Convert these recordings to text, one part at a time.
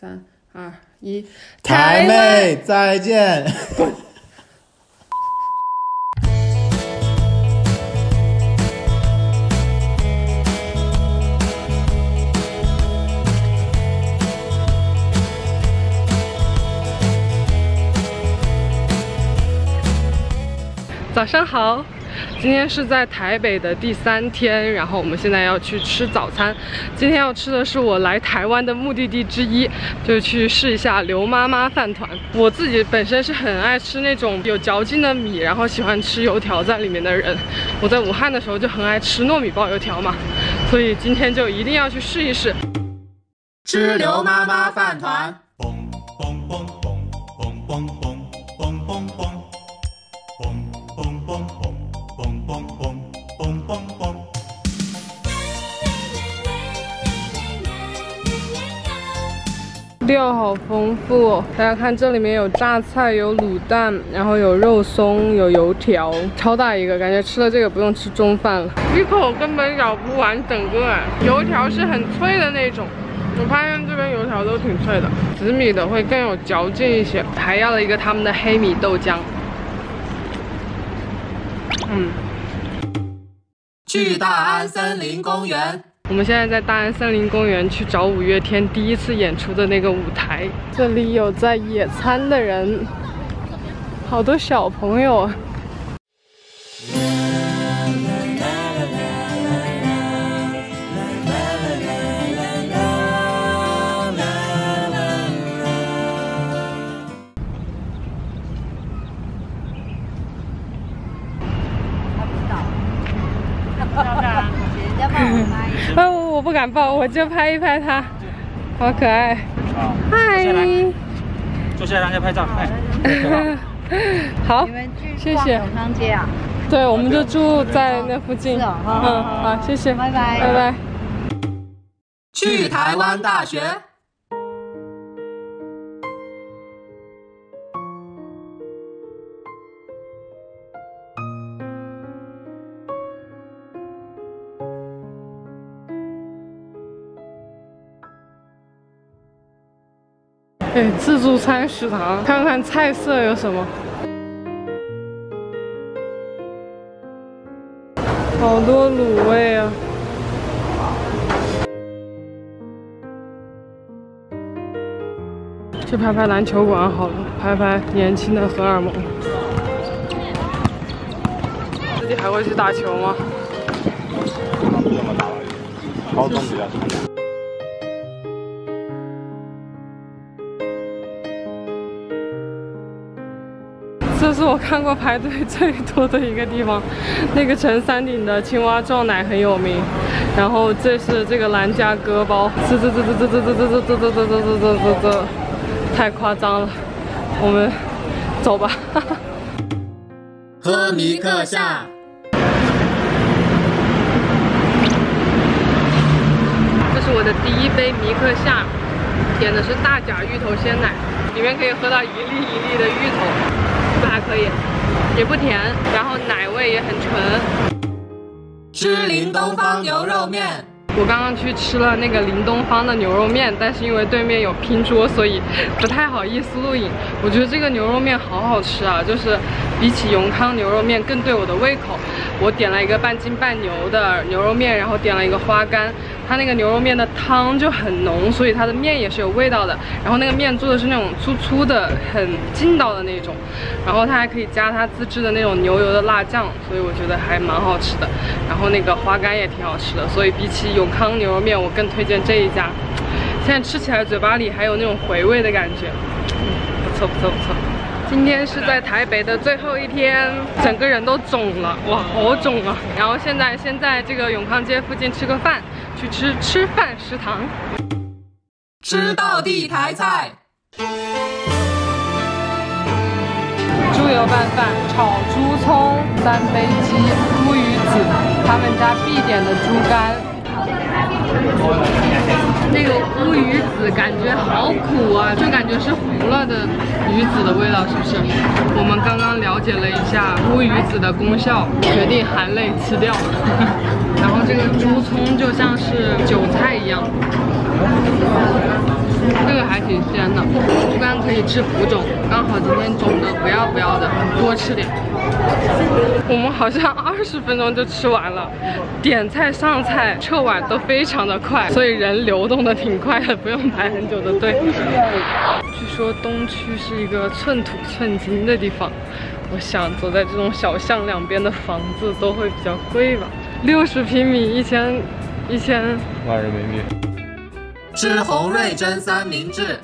3、2、1， 台妹再见。 早上好，今天是在台北的第3天，然后我们现在要去吃早餐。今天要吃的是我来台湾的目的地之一，就是去试一下刘妈妈饭团。我自己本身是很爱吃那种有嚼劲的米，然后喜欢吃油条在里面的人。我在武汉的时候就很爱吃糯米包油条嘛，所以今天就一定要去试一试。 吃刘妈妈饭团。 料好丰富哦，大家看这里面有榨菜，有卤蛋，然后有肉松，有油条，超大一个，感觉吃了这个不用吃中饭了，一口根本咬不完整个哎。油条是很脆的那种，我发现这边油条都挺脆的，紫米的会更有嚼劲一些。还要了一个他们的黑米豆浆。 去大安森林公园。 我们现在在大安森林公园去找五月天第一次演出的那个舞台。这里有在野餐的人，好多小朋友啊。我不敢抱，我就拍一拍它，好可爱。嗨， 坐下来让人家拍照。 好， 你们去谢谢。 永康街啊？ 对，我们就住在那附近。好，谢谢， 拜拜， 拜拜。 去台湾大学。 哎，自助餐食堂，看看菜色有什么。好多卤味啊！去拍拍篮球馆好了，拍拍年轻的荷尔蒙。自己还会去打球吗？ 不怎么打了，高中比较常。 这是我看过排队最多的一个地方，那个陈三鼎的青蛙撞奶很有名，然后这是这个兰家割包，太夸张了，我们走吧。 喝米克夏。 这是我的第一杯米克夏，点的是大甲芋头鲜奶，里面可以喝到一粒一粒的芋头。还可以，也不甜，然后奶味也很纯。 吃林东方牛肉面。 我刚刚去吃了那个林东方的牛肉面，但是因为对面有拼桌，所以不太好意思录影。我觉得这个牛肉面好好吃啊，就是比起永康牛肉面更对我的胃口。我点了一个半斤半牛的牛肉面，然后点了一个花干。它那个牛肉面的汤就很浓，所以它的面也是有味道的。然后那个面做的是那种粗粗的、很筋道的那种，然后它还可以加它自制的那种牛油的辣酱，所以我觉得还蛮好吃的。然后那个花干也挺好吃的，所以比起永康牛肉面，我更推荐这一家。现在吃起来嘴巴里还有那种回味的感觉，不错不错不错。今天是在台北的最后一天，整个人都肿了，哇，好肿啊！然后现在先在这个永康街附近吃个饭，去吃饭食堂， 吃道地台菜。 猪油拌饭、炒猪葱、3杯鸡、乌鱼子，他们家必点的猪肝。那个乌鱼子感觉好苦啊，就感觉是糊了的鱼子的味道，是不是？我们刚刚了解了一下乌鱼子的功效，决定含泪吃掉。然后这个猪葱就像是韭菜一样。 这个还挺鲜的，猪肝可以治浮肿，刚好今天肿的不要的，多吃点。我们好像20分钟就吃完了，点菜上菜撤碗都非常的快，所以人流动的挺快的，不用排很久的队。据说东区是一个寸土寸金的地方，我想走在这种小巷两边的房子都会比较贵吧，60平米1000 万人民币。 吃红瑞珍三明治。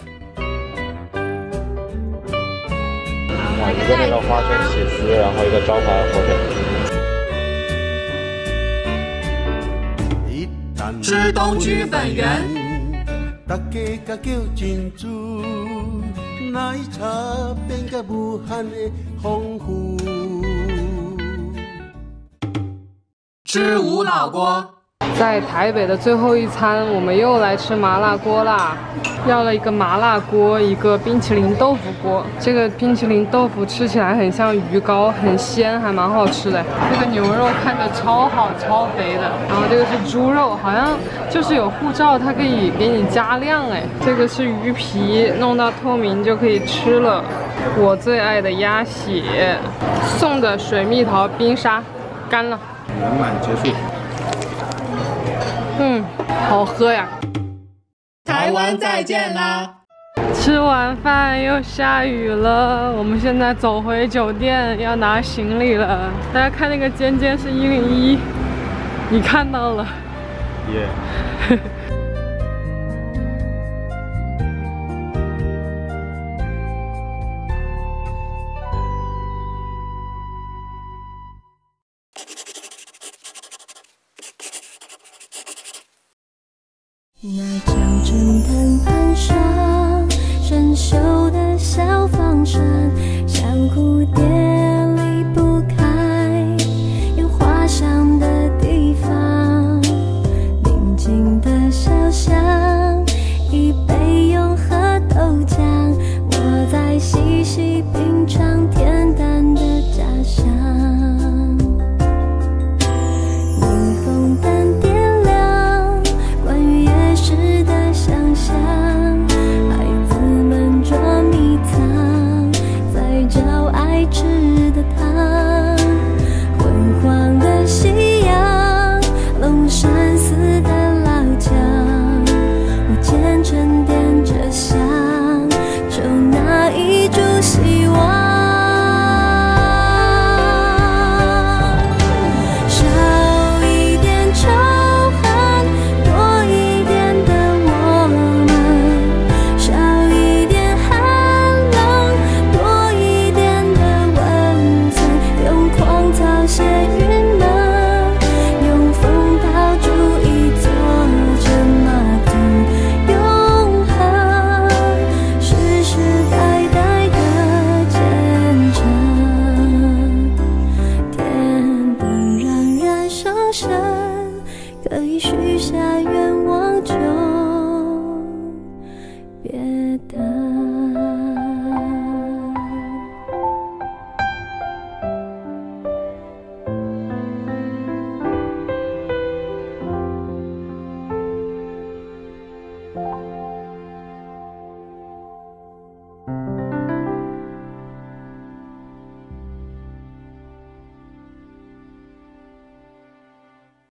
一个那个花生起司，然后一个招牌火腿。 吃东区粉圆。 大家甲叫珍珠，奶茶变甲无限的丰富。 吃无脑锅。 在台北的最后一餐，我们又来吃麻辣锅啦。要了一个麻辣锅，一个冰淇淋豆腐锅。这个冰淇淋豆腐吃起来很像鱼糕，很鲜，还蛮好吃的。这个牛肉看着超好、超肥的。然后这个是猪肉，好像就是有护照，它可以给你加量哎。这个是鱼皮，弄到透明就可以吃了。我最爱的鸭血，送的水蜜桃冰沙，干了。 圆满结束。 好喝呀！ 台湾再见啦！ 吃完饭又下雨了，我们现在走回酒店要拿行李了。大家看那个尖尖是101，你看到了？ 耶。 那条正藤攀上生锈的小房船，像蝴蝶